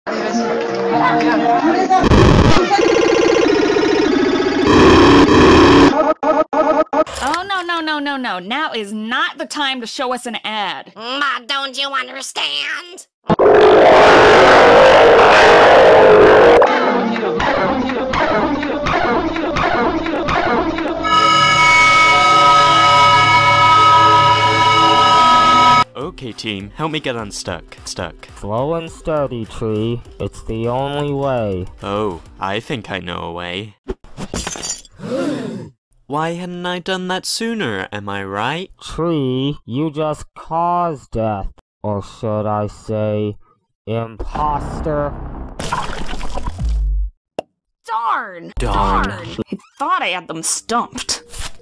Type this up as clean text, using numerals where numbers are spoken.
Oh, no. Now is not the time to show us an ad. But don't you understand? Okay, team, help me get unstuck. Slow and steady, Tree. It's the only way. Oh, I think I know a way. Why hadn't I done that sooner, am I right? Tree, you just caused death. Or should I say, imposter? Darn! Darn. I thought I had them stumped.